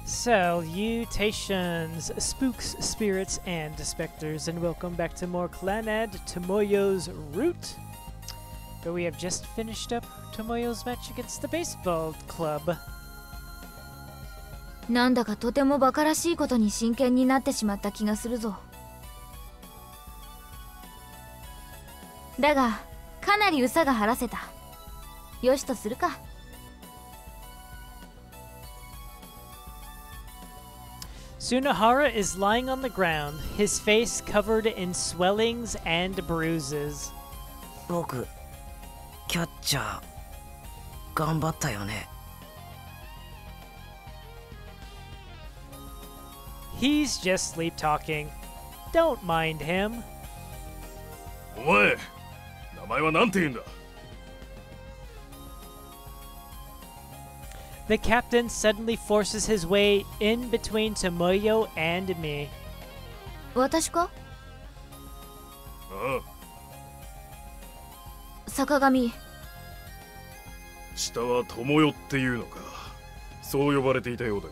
Salutations, spooks, spirits, and specters, and welcome back to more Clannad, Tomoyo's Route, where we have just finished up Tomoyo's match against the baseball club. なんだかとても馬鹿らしいことに真剣になってしまった気がするぞ。だが、かなり憂さが晴らせた。よしとするか。 Sunahara is lying on the ground, his face covered in swellings and bruises. 僕、キャッチャー、頑張ったよね。 He's just sleep talking. Don't mind him. お前、名前はなんて言うんだ? The captain suddenly forces his way in between Tomoyo and me. 私か? ああ。 坂上。 下は友よっていうのか。そう呼ばれていたようだが。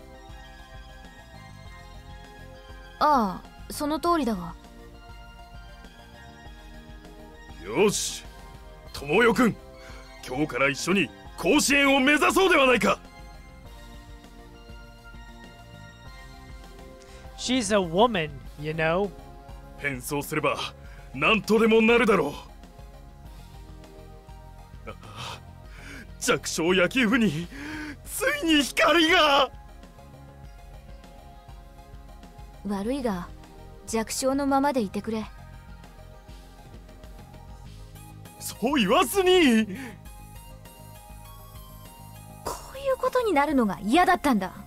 ああ、その通りだが。 よし、友よくん、今日から一緒に甲子園を目指そうではないか。 She's a woman, you know. 変装すれば何とでもなるだろう。弱小野球部についに光が。 悪いが、弱小のままでいてくれ。 そう言わずに。 こういうことになるのが嫌だったんだ。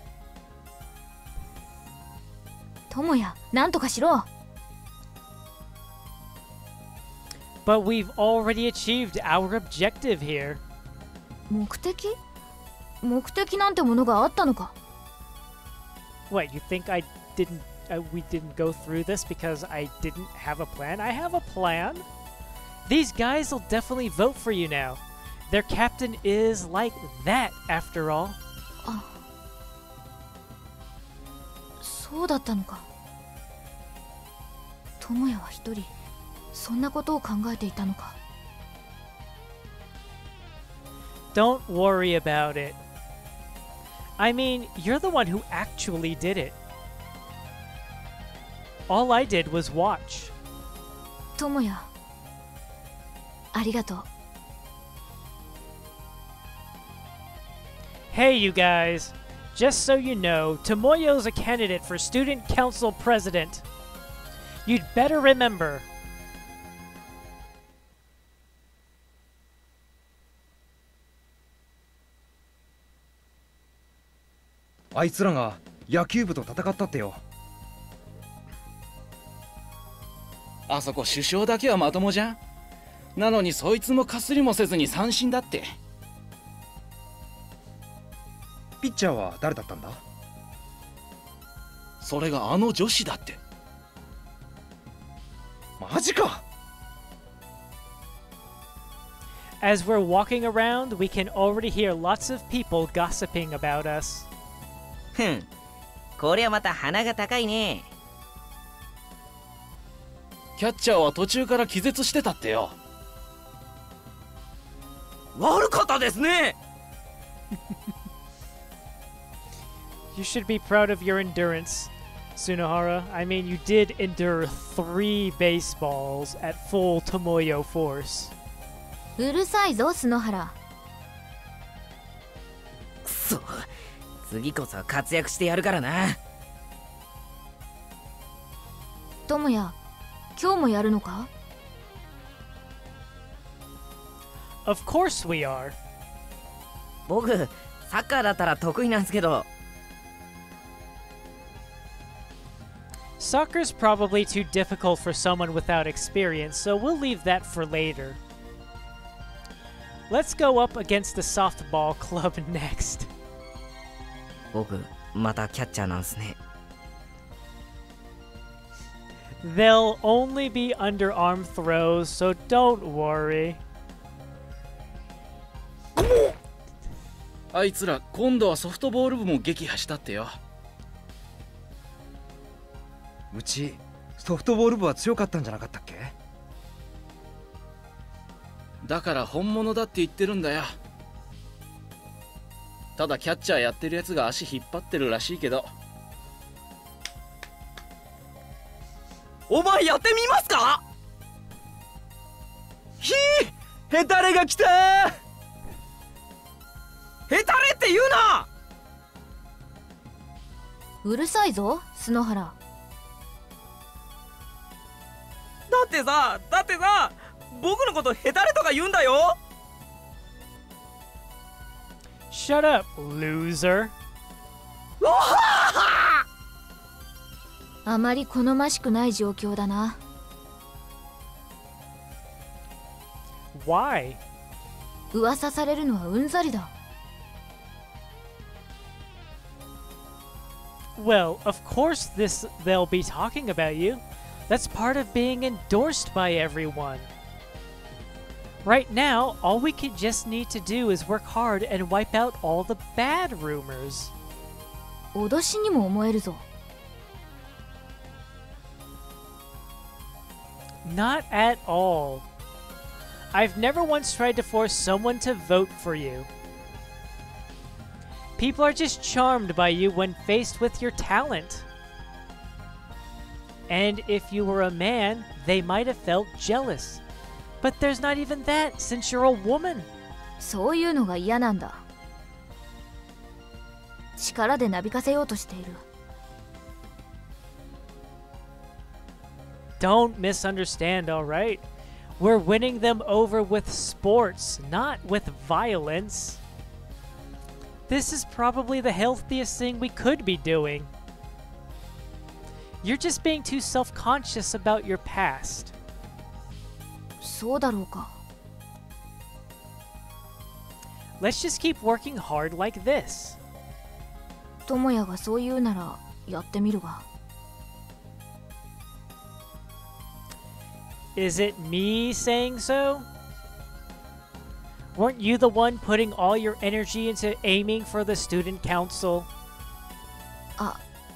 友也、なんとかしろ。 But we've already achieved our objective here. 目的？目的なんてものがあったのか。 What, you think we didn't go through this because I didn't have a plan? I have a plan. These guys will definitely vote for you now. Their captain is like that, after all. あ、そうだったのか。友也は一人、そんなことを考えていたのか。 Don't worry about it. I mean, you're the one who actually did it. All I did was watch. 友也、ありがとう。 Hey, you guys. Just so you know, Tomoyo's a candidate for Student Council President. You'd better remember. あいつらが野球部と戦ったってよ。 あそこ首相だけはまともじゃん。なのにそいつもかすりもせずに三振だって。 ピッチャーは誰だったんだ？ それがあの女子だって。 マジか。 As we're walking around, we can already hear lots of people gossiping about us. ふん、こりゃまた鼻が高いね。 キャッチャーは途中から気絶してたってよ。 悪かったですね。 You should be proud of your endurance, Sunahara. I mean, you did endure 3 baseballs at full Tomoyo force. うるさいぞ、篠原。 くそ、次こそ活躍してやるからな。 友也、今日もやるのか？ Of course we are. 僕、サッカーだったら得意なんすけど。 Soccer's probably too difficult for someone without experience, so we'll leave that for later. Let's go up against the softball club next. 僕、またキャッチャーなんすね。 They'll only be underarm throws, so don't worry. あいつら今度はソフトボール部も撃破したってよ。 うちソフトボール部は強かったんじゃなかったっけ？ だから本物だって言ってるんだよ。ただキャッチャーやってるやつが足引っ張ってるらしいけど。 お前やってみますか？ ひー、ヘタレが来たー。 ヘタレって言うな。 うるさいぞ篠原。 だってさ僕のことヘタレとか言うんだよ。 Shut up, loser. あまり好ましくない状況だな。 Why? 噂されるのはうんざりだ。 Well, of course they'll be talking about you. That's part of being endorsed by everyone. Right now, all we could just need to do is work hard and wipe out all the bad rumors. 脅しにも思えるぞ。 Not at all. I've never once tried to force someone to vote for you. People are just charmed by you when faced with your talent. And if you were a man, they might have felt jealous. But there's not even that, since you're a woman. そういうのが嫌なんだ。力でなびかせようとしている。 Don't misunderstand, alright? We're winning them over with sports, not with violence. This is probably the healthiest thing we could be doing. You're just being too self-conscious about your past. そうだろうか。 Let's just keep working hard like this. 智也がそう言うならやってみるが。 Is it me saying so? Weren't you the one putting all your energy into aiming for the student council? あ、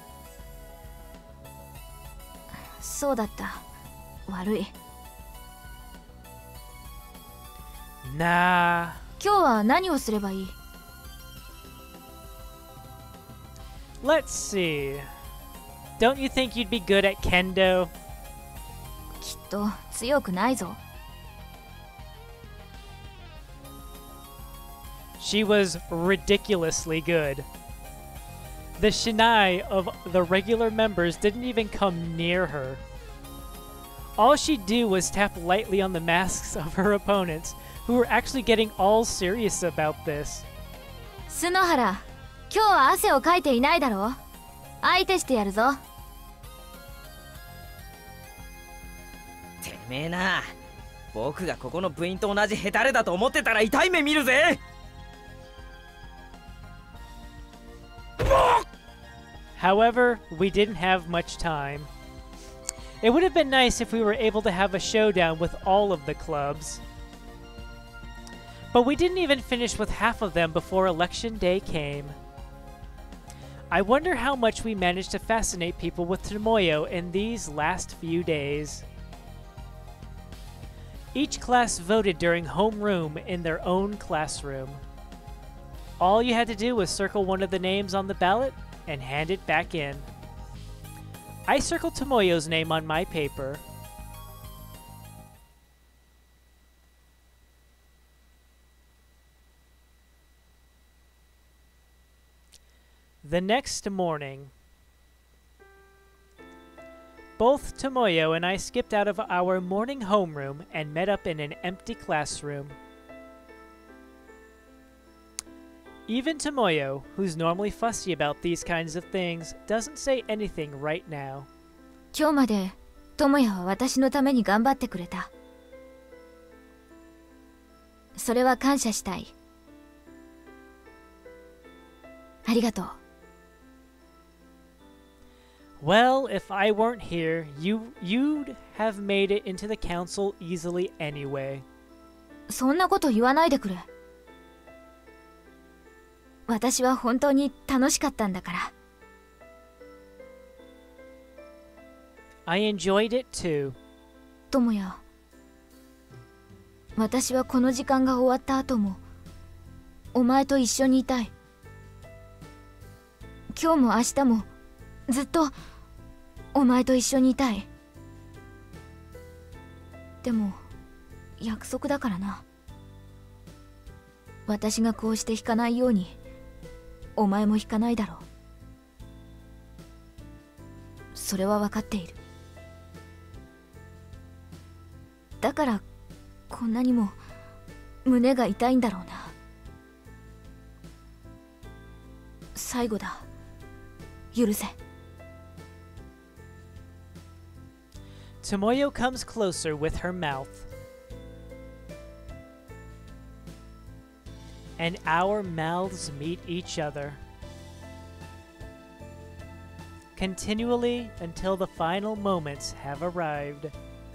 そうだった。悪い。 Nah. 今日は何をすればいい？ Let's see. Don't you think you'd be good at kendo? きっと強くないぞ。 She was ridiculously good. The shinai of the regular members didn't even come near her. All she'd do was tap lightly on the masks of her opponents, who were actually getting all serious about this. 篠原、今日は汗をかいていないだろう。相手してやるぞ。 てめえな、僕がここの部員と同じヘタレだと思ってたら痛い目見るぜ。 However, we didn't have much time. It would have been nice if we were able to have a showdown with all of the clubs. But we didn't even finish with half of them before election day came. I wonder how much we managed to fascinate people with Tomoyo in these last few days. Each class voted during homeroom in their own classroom. All you had to do was circle one of the names on the ballot and hand it back in. I circled Tomoyo's name on my paper. The next morning, both Tomoyo and I skipped out of our morning homeroom and met up in an empty classroom. Even Tomoyo, who's normally fussy about these kinds of things, doesn't say anything right now. 今日まで智也は私のために頑張ってくれた。それは感謝したい。ありがとう。 Well, if I weren't here, you'd have made it into the council easily anyway. そんなこと言わないでくれ。 私は本当に楽しかったんだから。 I enjoyed it too. 友也、私はこの時間が終わった後もお前と一緒にいたい。今日も明日もずっとお前と一緒にいたい。でも約束だからな。私がこうして引かないようにお前も引かないだろう。それは分かっている。だからこんなにも胸が痛いんだろうな。最後だ。許せ。 Tomoyo comes closer with her mouth. And our mouths meet each other. Continually until the final moments have arrived.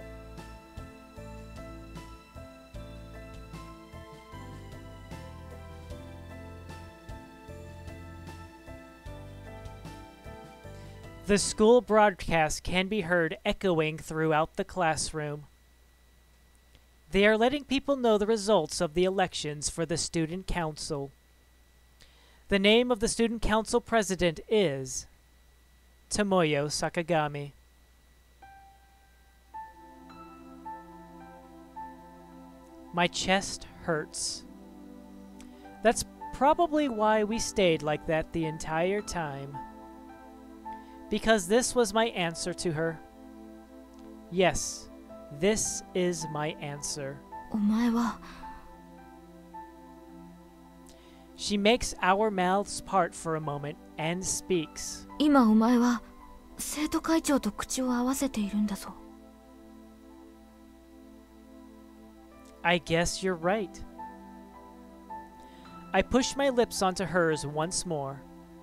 The school broadcast can be heard echoing throughout the classroom. They are letting people know the results of the elections for the student council. The name of the student council president is Tomoyo Sakagami. My chest hurts. That's probably why we stayed like that the entire time. Because this was my answer to her. Yes, this is my answer. お前は She makes our mouths part for a moment and speaks. 今お前は生徒会長と口を合わせているんだぞ。 I guess you're right. I push my lips onto hers once more.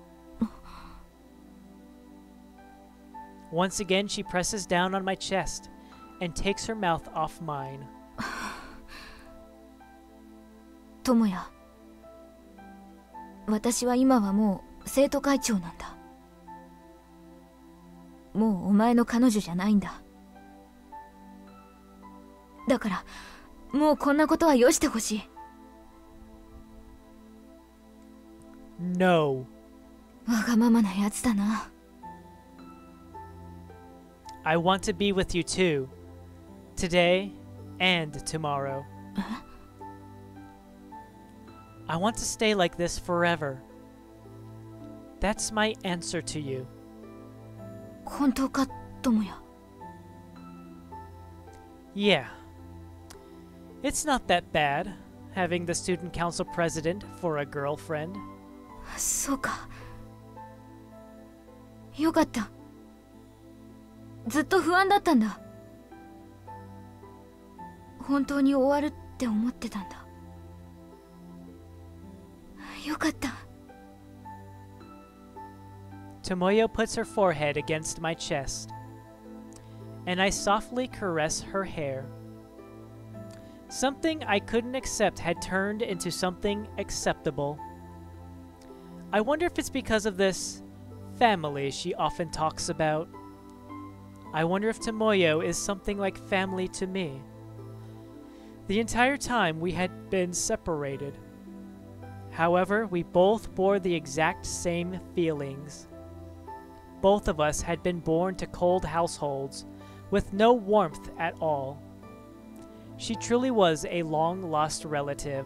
Once again, she presses down on my chest and takes her mouth off mine. 友也、私は今はもう生徒会長なんだ。もうお前の彼女じゃないんだ。だからもうこんなことはよしてほしい。 No. わがままなやつだな。 I want to be with you too. Today and tomorrow. I want to stay like this forever. That's my answer to you. 本当か、友也。 Yeah. It's not that bad, having the student council president for a girlfriend. そうか。よかった。ずっと不安だったんだ。本当に終わるって思ってたんだ。よかった。 Tomoyo puts her forehead against my chest, and I softly caress her hair. Something I couldn't accept had turned into something acceptable. I wonder if it's because of this family she often talks about. I wonder if Tomoyo is something like family to me. The entire time we had been separated. However, we both bore the exact same feelings. Both of us had been born to cold households, with no warmth at all. She truly was a long-lost relative.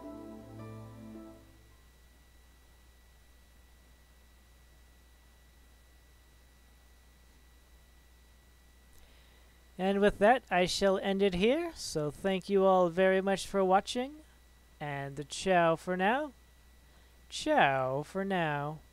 And with that, I shall end it here. So thank you all very much for watching. And ciao for now. Ciao for now.